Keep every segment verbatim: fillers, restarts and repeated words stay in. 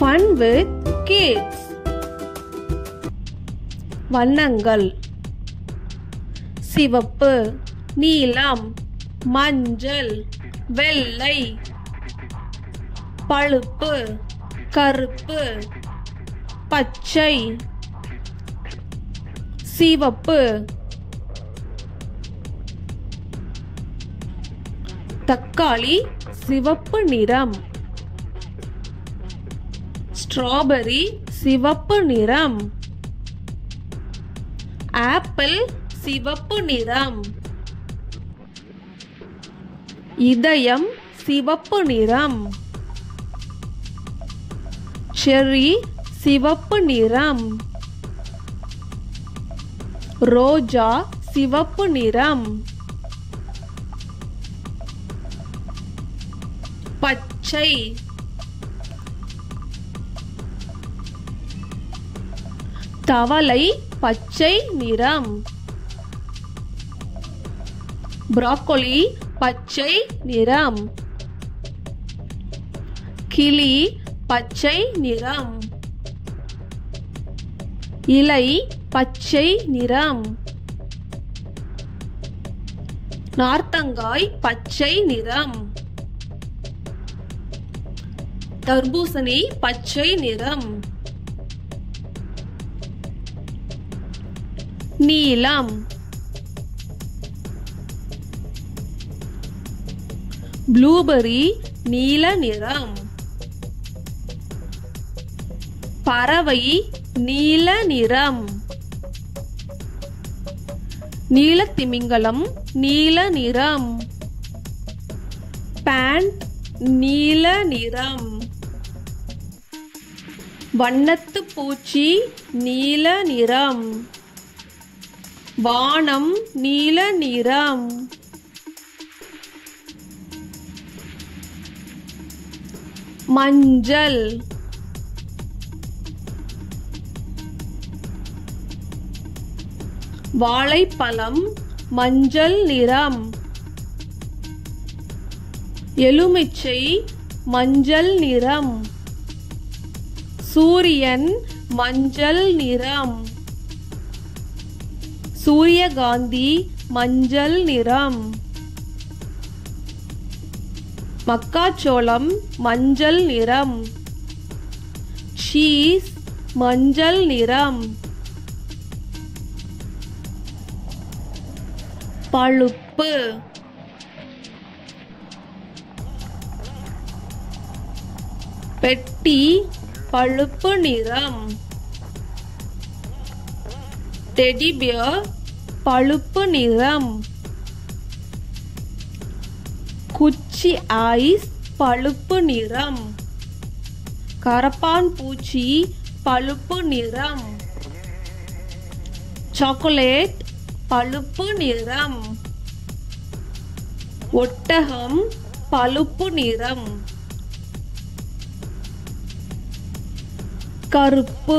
Fun with kids. வண்ணங்கள் சிவப்பு, நீலம், மஞ்சள், வெள்ளை, பழுப்பு, கருப்பு, பச்சை, சிவப்பு, தக்காளி சிவப்பு நிறம், ஸ்ட்ராபெரி சிவப்பு நிறம், ஆப்பிள் சிவப்பு நிறம், இதயம் சிவப்பு நிறம், செர்ரி சிவப்பு நிறம், ரோஜா சிவப்பு நிறம், பச்சை, தவளை பச்சை நிறம், ப்ரோக்கோலி பச்சை நிறம், கிளி பச்சை நிறம், இலை பச்சை நிறம், நார்த்தங்காய் பச்சை நிறம், தர்பூசணி பச்சை நிறம், நீலம், ப்ளூபெர்ரி நீல நிறம், பறவை நீல நிறம், நீலத்திமிங்கலம் நீல நிறம், பேண்ட் நீல நிறம், வண்ணத்து பூச்சி நீல நிறம், வானம் நீல நிறம், மஞ்சள், வாழைப்பழம் மஞ்சள் நிறம், எலுமிச்சை மஞ்சள் நிறம், சூரியன் மஞ்சள் நிறம், சூரியகாந்தி மஞ்சள் நிறம், மக்காச்சோளம் மஞ்சள் நிறம், சீஸ் மஞ்சள் நிறம், பழுப்பு, பெட்டி பழுப்பு நிறம், டெடிபியர் பழுப்பு நிறம், குச்சி ஐஸ் பழுப்பு நிறம், கரப்பான் பூச்சி பழுப்பு நிறம், சாக்லேட் பழுப்பு நிறம், ஒட்டகம் பழுப்பு நிறம், கருப்பு,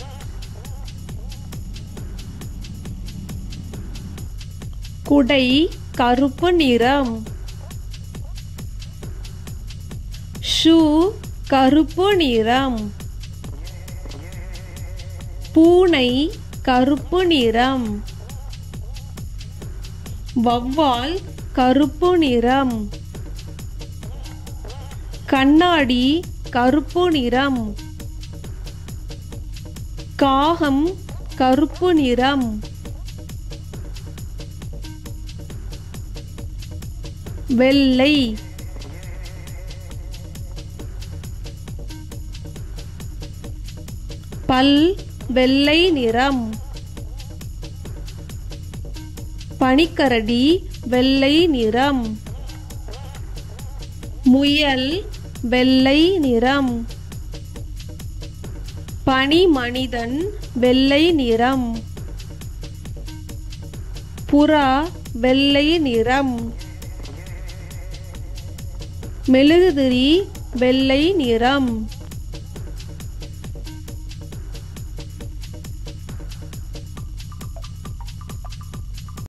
குடை கருப்பு நிறம், ஷூ கருப்பு நிறம், பூனை கருப்பு நிறம், வௌவால் கருப்பு நிறம், கண்ணாடி கருப்பு நிறம், காகம் கருப்பு நிறம், வெள்ளை, பல் வெள்ளை நிறம், பனிக்கரடி வெள்ளை நிறம், முயல் வெள்ளை நிறம், பனி மனிதன் வெள்ளை நிறம், புறா வெள்ளை நிறம், மெழுகுதிரி வெள்ளை நிறம்.